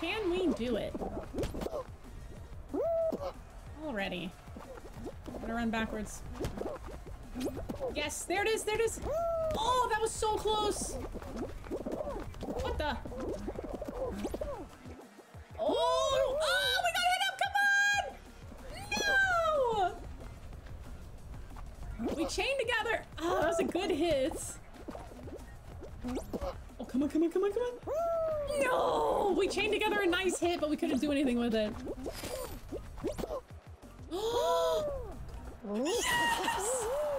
Can we do it? Already. I'm gonna run backwards. Yes, there it is, there it is! Oh, that was so close! What the? Oh! Oh, we got hit up! Come on! No! We chained together! Oh, that was a good hit. Oh, come on, come on, come on, come on! No! We chained together a nice hit, but we couldn't do anything with it. Oh! Yes!